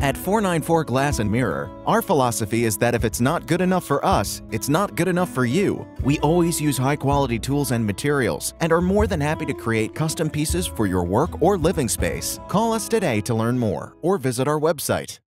At 494 Glass and Mirror, our philosophy is that if it's not good enough for us, it's not good enough for you. We always use high-quality tools and materials and are more than happy to create custom pieces for your work or living space. Call us today to learn more or visit our website.